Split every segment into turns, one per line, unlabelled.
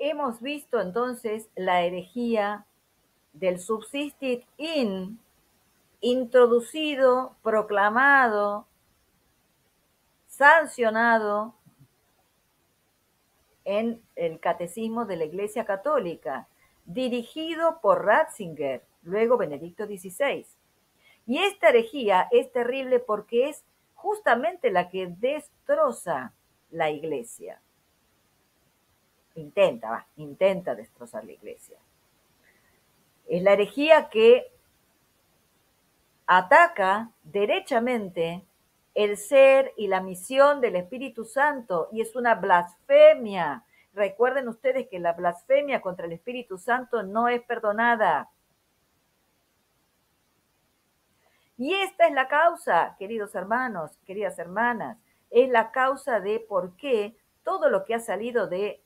hemos visto entonces la herejía del subsistit in, introducido, proclamado, sancionado en el Catecismo de la Iglesia Católica, dirigido por Ratzinger, luego Benedicto XVI. Y esta herejía es terrible porque es justamente la que destroza la Iglesia. Intenta destrozar la Iglesia. Es la herejía que ataca derechamente el ser y la misión del Espíritu Santo y es una blasfemia. Recuerden ustedes que la blasfemia contra el Espíritu Santo no es perdonada. Y esta es la causa, queridos hermanos, queridas hermanas, es la causa de por qué todo lo que ha salido del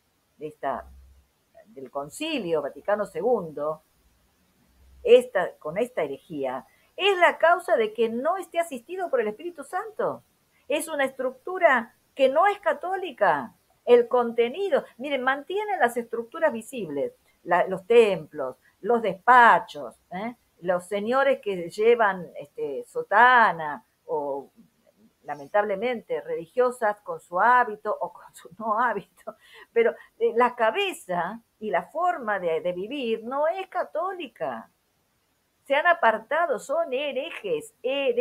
Concilio Vaticano II, con esta herejía, es la causa de que no esté asistido por el Espíritu Santo. Es una estructura que no es católica. El contenido, miren, mantiene las estructuras visibles, los templos, los despachos, los señores que llevan sotana o lamentablemente religiosas con su hábito o con su no hábito, pero la cabeza y la forma de vivir no es católica. Se han apartado, son herejes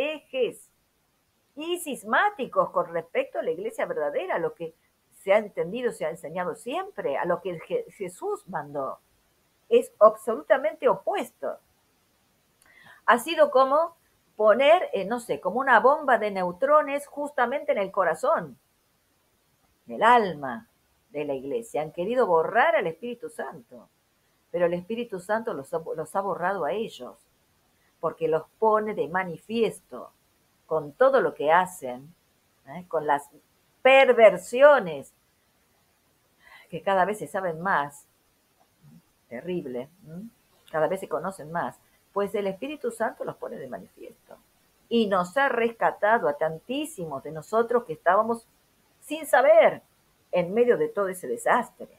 y cismáticos con respecto a la iglesia verdadera, a lo que se ha entendido, se ha enseñado siempre, a lo que Jesús mandó. Es absolutamente opuesto. Ha sido como poner, no sé, como una bomba de neutrones justamente en el corazón, en el alma de la iglesia. Han querido borrar al Espíritu Santo, pero el Espíritu Santo los ha borrado a ellos, porque los pone de manifiesto con todo lo que hacen, con las perversiones que cada vez se saben más, terrible, cada vez se conocen más, pues el Espíritu Santo los pone de manifiesto. Y nos ha rescatado a tantísimos de nosotros que estábamos sin saber en medio de todo ese desastre.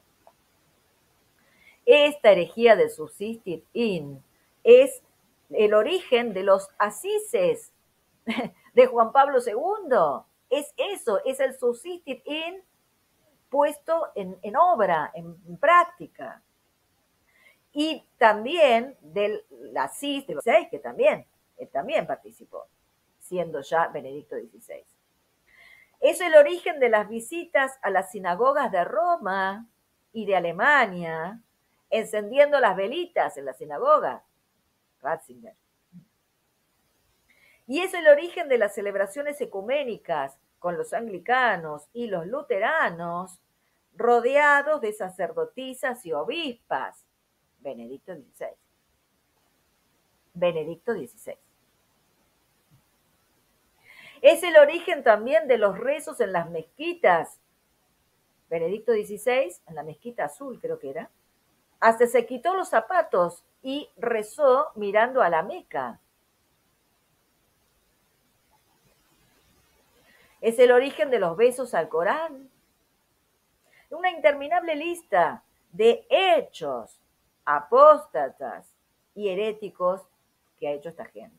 Esta herejía del subsistit in es el origen de los asises de Juan Pablo II. Es eso, es el subsistit in puesto en obra, en práctica. Y también del Asís de los seis, que él también participó, siendo ya Benedicto XVI. Es el origen de las visitas a las sinagogas de Roma y de Alemania, encendiendo las velitas en la sinagoga, Ratzinger. Y es el origen de las celebraciones ecuménicas con los anglicanos y los luteranos, rodeados de sacerdotisas y obispas, Benedicto XVI. Benedicto XVI. Es el origen también de los rezos en las mezquitas. Benedicto XVI, en la mezquita azul creo que era, hasta se quitó los zapatos y rezó mirando a la Meca. Es el origen de los besos al Corán. Una interminable lista de hechos apóstatas y heréticos que ha hecho esta gente.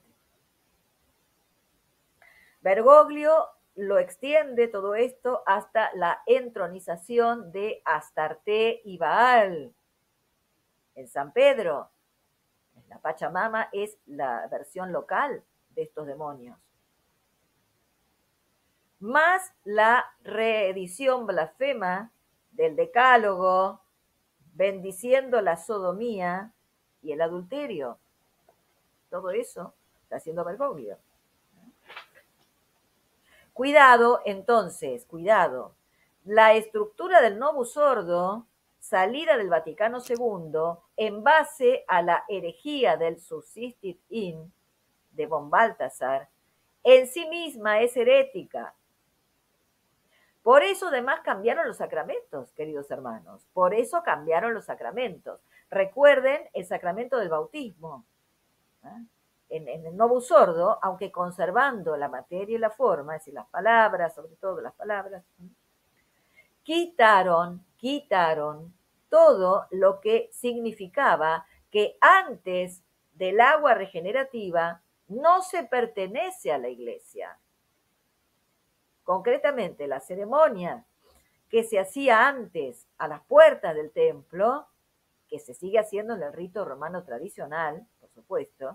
Bergoglio lo extiende todo esto hasta la entronización de Astarte y Baal en San Pedro. La Pachamama es la versión local de estos demonios. Más la reedición blasfema del Decálogo, bendiciendo la sodomía y el adulterio. Todo eso está haciendo Bergoglio. Cuidado, entonces, cuidado. La estructura del Novus Ordo, salida del Vaticano II, en base a la herejía del subsistit in de von Balthasar, en sí misma es herética. Por eso además cambiaron los sacramentos, queridos hermanos. Por eso cambiaron los sacramentos. Recuerden el sacramento del bautismo. En el Novus Ordo, aunque conservando la materia y la forma, es decir, las palabras, sobre todo las palabras, quitaron todo lo que significaba que antes del agua regenerativa no se pertenece a la iglesia. Concretamente, la ceremonia que se hacía antes a las puertas del templo, que se sigue haciendo en el rito romano tradicional, por supuesto,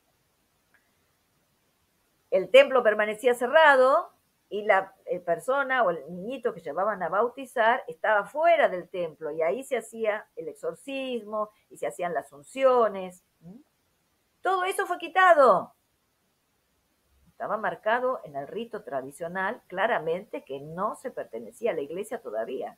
el templo permanecía cerrado y la persona o el niñito que llevaban a bautizar estaba fuera del templo y ahí se hacía el exorcismo y se hacían las unciones. Todo eso fue quitado. Estaba marcado en el rito tradicional claramente que no se pertenecía a la iglesia todavía.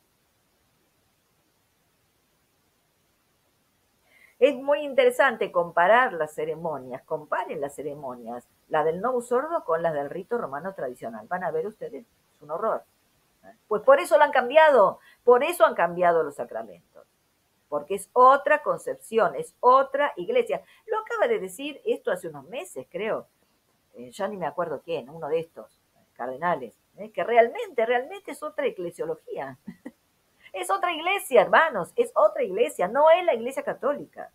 Es muy interesante comparar las ceremonias, comparen las ceremonias, la del Novus Ordo con las del rito romano tradicional. Van a ver ustedes, es un horror. Pues por eso lo han cambiado, por eso han cambiado los sacramentos, porque es otra concepción, es otra iglesia. Lo acaba de decir esto hace unos meses, creo, ya ni me acuerdo quién, uno de estos cardenales, que realmente es otra eclesiología. Es otra iglesia, hermanos, es otra iglesia, no es la iglesia católica.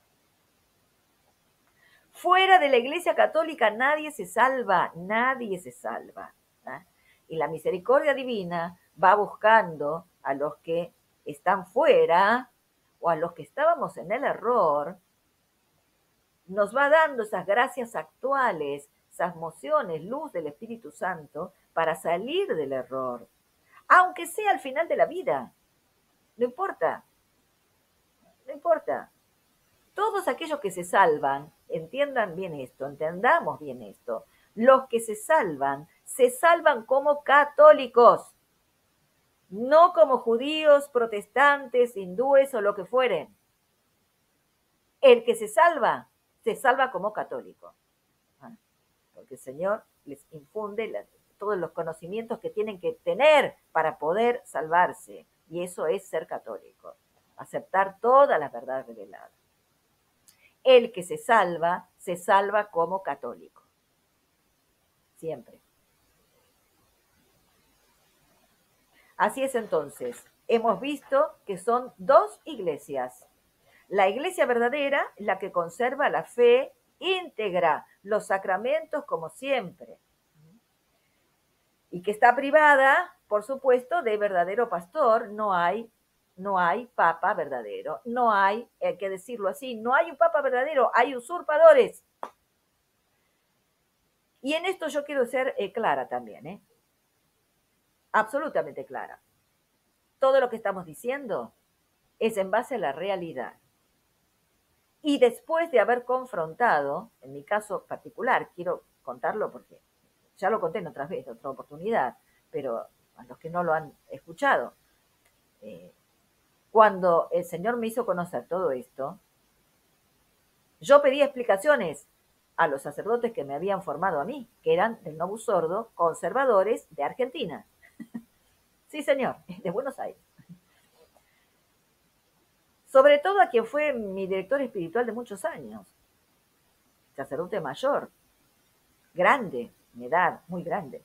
Fuera de la iglesia católica nadie se salva, nadie se salva. ¿Eh? Y la misericordia divina va buscando a los que están fuera o a los que estábamos en el error, nos va dando esas gracias actuales, esas mociones, luz del Espíritu Santo para salir del error, aunque sea al final de la vida. No importa, no importa. Todos aquellos que se salvan, entiendan bien esto, entendamos bien esto, los que se salvan como católicos, no como judíos, protestantes, hindúes o lo que fueren. El que se salva como católico, porque el Señor les infunde todos los conocimientos que tienen que tener para poder salvarse, y eso es ser católico, aceptar todas las verdades reveladas. El que se salva como católico. Siempre. Así es entonces. Hemos visto que son dos iglesias. La iglesia verdadera, la que conserva la fe íntegra, los sacramentos como siempre. Y que está privada, por supuesto, de verdadero pastor. No hay papa verdadero. No hay que decirlo así, no hay un papa verdadero, hay usurpadores. Y en esto yo quiero ser clara también, absolutamente clara. Todo lo que estamos diciendo es en base a la realidad. Y después de haber confrontado, en mi caso particular, quiero contarlo porque ya lo conté en otra vez, en otra oportunidad, pero a los que no lo han escuchado, cuando el Señor me hizo conocer todo esto, yo pedí explicaciones a los sacerdotes que me habían formado a mí, que eran del Novus Ordo, conservadores de Argentina. Sí, señor, de Buenos Aires. Sobre todo a quien fue mi director espiritual de muchos años, sacerdote mayor, grande, en edad, muy grande.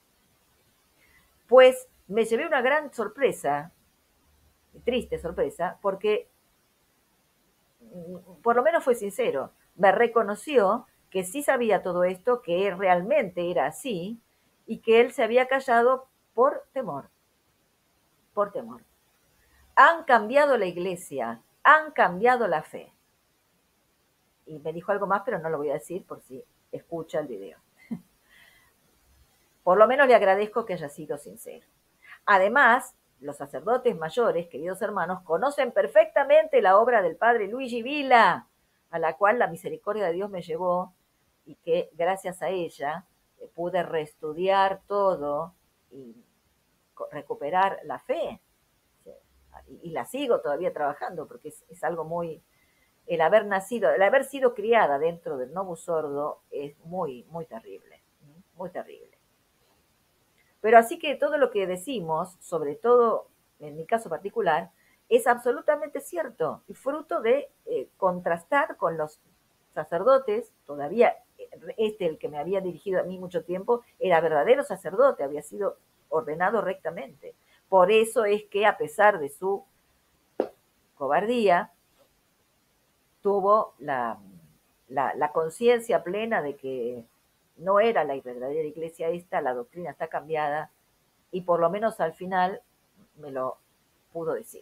Pues me llevé una gran sorpresa, triste sorpresa, porque por lo menos fue sincero, me reconoció que sí sabía todo esto, que realmente era así, y que él se había callado por temor, por temor. Han cambiado la iglesia, han cambiado la fe. Y me dijo algo más, pero no lo voy a decir por si escucha el video. Por lo menos le agradezco que haya sido sincero. Además, los sacerdotes mayores, queridos hermanos, conocen perfectamente la obra del padre Luigi Villa, a la cual la misericordia de Dios me llevó y que gracias a ella pude reestudiar todo y recuperar la fe. Y la sigo todavía trabajando porque es algo muy... El haber sido criada dentro del Novus Ordo es muy, muy terrible, muy terrible. Pero así que todo lo que decimos, sobre todo en mi caso particular, es absolutamente cierto y fruto de contrastar con los sacerdotes. Todavía el que me había dirigido a mí mucho tiempo era verdadero sacerdote, había sido ordenado rectamente. Por eso es que a pesar de su cobardía, tuvo la conciencia plena de que no era la verdadera iglesia esta, la doctrina está cambiada, y por lo menos al final me lo pudo decir.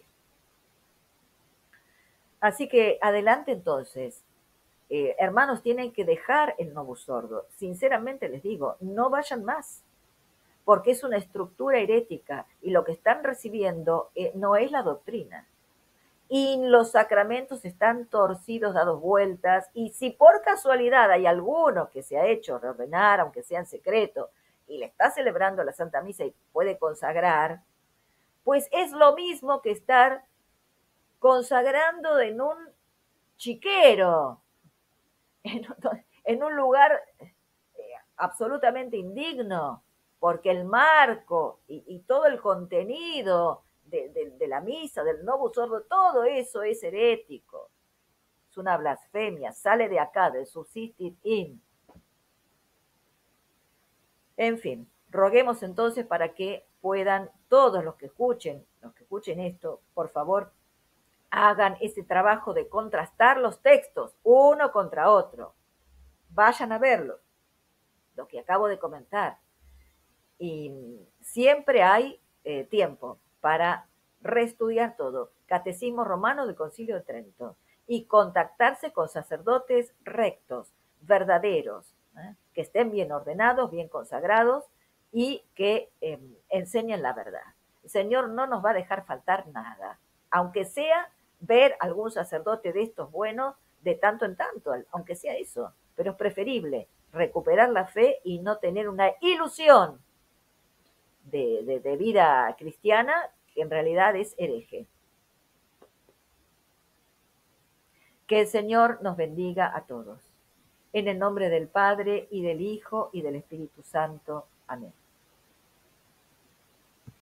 Así que adelante entonces. Hermanos, tienen que dejar el novus sordo. Sinceramente les digo, no vayan más, porque es una estructura herética y lo que están recibiendo no es la doctrina. Y los sacramentos están torcidos, dados vueltas, y si por casualidad hay alguno que se ha hecho reordenar, aunque sea en secreto, y le está celebrando la Santa Misa y puede consagrar, pues es lo mismo que estar consagrando en un chiquero, en, en un lugar absolutamente indigno, porque el marco y todo el contenido de la misa, del novus ordo, todo eso es herético. Es una blasfemia, sale de acá, del subsistit in. En fin, roguemos entonces para que puedan todos los que escuchen esto, por favor, hagan ese trabajo de contrastar los textos uno contra otro. Vayan a verlo, lo que acabo de comentar. Y siempre hay tiempo para reestudiar todo. Catecismo Romano del Concilio de Trento y contactarse con sacerdotes rectos, verdaderos, que estén bien ordenados, bien consagrados y que enseñen la verdad. El Señor no nos va a dejar faltar nada, aunque sea ver algún sacerdote de estos buenos de tanto en tanto, aunque sea eso, pero es preferible recuperar la fe y no tener una ilusión de vida cristiana que en realidad es hereje. Que el Señor nos bendiga a todos. En el nombre del Padre, y del Hijo, y del Espíritu Santo. Amén.